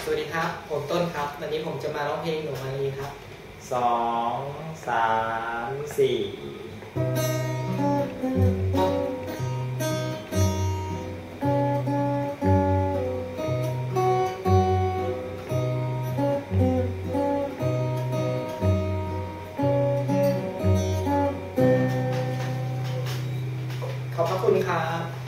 สวัสดีครับผมต้นครับวันนี้ผมจะมาร้องเพลงหนูมาลีครับ 2 3 4 ขอบพระคุณครับ